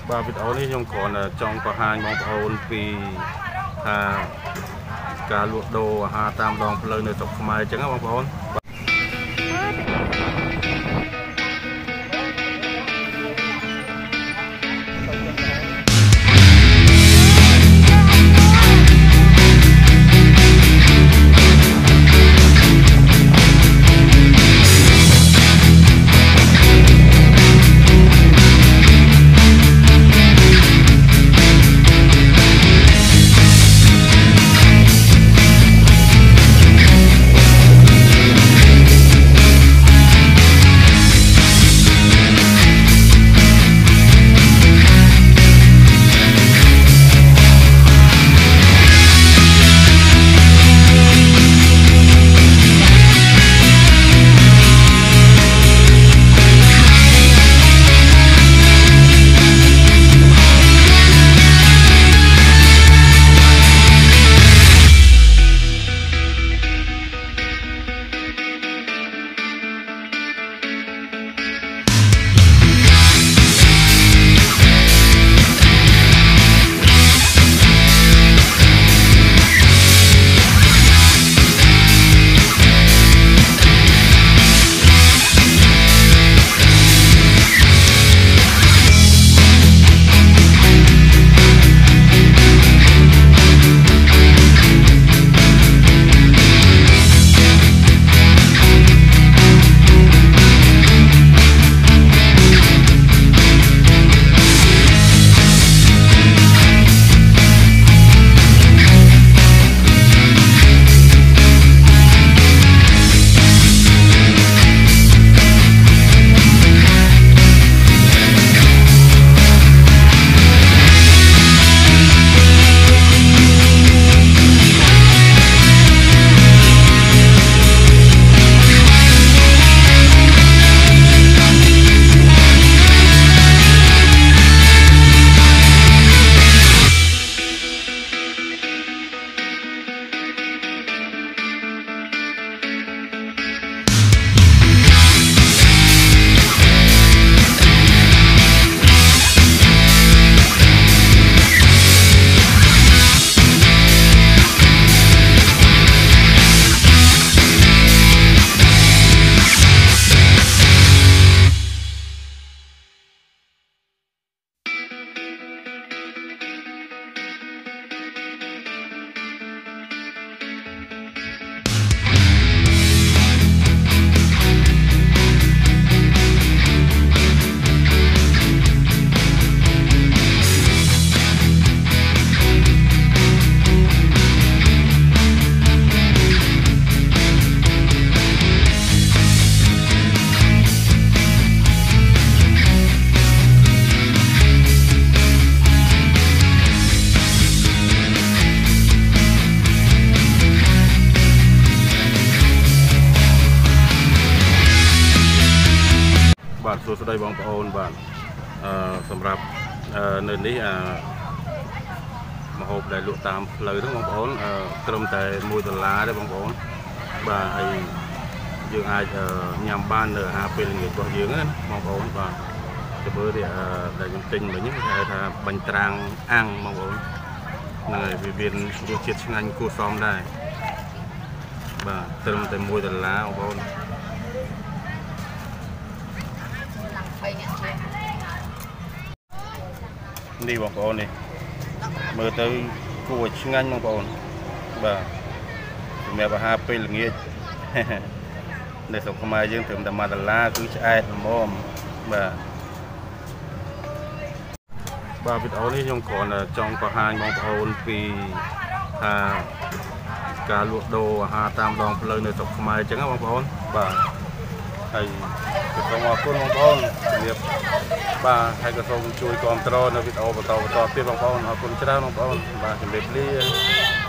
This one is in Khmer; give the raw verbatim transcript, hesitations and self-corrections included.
បាទវីដេអូនេះខ្ញុំគ្រាន់តែចង់បង្ហាញបងប្អូនពីថាការលក់ដូរអាហារតាមដងផ្លូវនៅស្រុកខ្មែរអញ្ចឹងណាបងប្អូនបាទសួស្តីបងប្អូនបាទអឺសម្រាប់នៅនេះអាម្ហូបដែលលក់តាមផ្លូវហ្នឹងបងប្អូនអឺត្រឹមតែមួយដុល្លារទេបងប្អូនបាទហើយយើងអាចញ៉ាំបាននៅអាហារពេលល្ងាចរបស់យើងណាបងប្អូនបាទទៅមើលនេះដែលខ្ញុំទិញមិញហ្នឹងគេហៅថាបាញ់ត្រាំងអាំងបងប្អូនហ្នឹងហើយវាមានរសជាតិឆ្ងាញ់គួរសមដែរបាទត្រឹមតែមួយដុល្លារបងប្អូននេះបងប្អូននេះមើលទៅគួរឆ្ងាញ់បងប្អូនបាទសម្រាប់អាហារពេលល្ងាចនៅស្រុកខ្មែរយើងត្រឹមតែមួយដុល្លារគឺឆ្អែតល្មមបាទបាទវីដេអូនេះខ្ញុំគ្រាន់តែចង់បង្ហាញបងប្អូនពីថាការលក់ដូរអាហារតាមដងផ្លូវនៅស្រុកខ្មែរអញ្ចឹងណាបងប្អូនបាទហើយសូមអរគុណបងប្អូនជំរាបបាទហើយក៏សូមជួយគាំទ្រនៅវីដេអូបន្តបន្តទៀតបងប្អូនអរគុណច្រើនបងប្អូនបាទជំរាបលា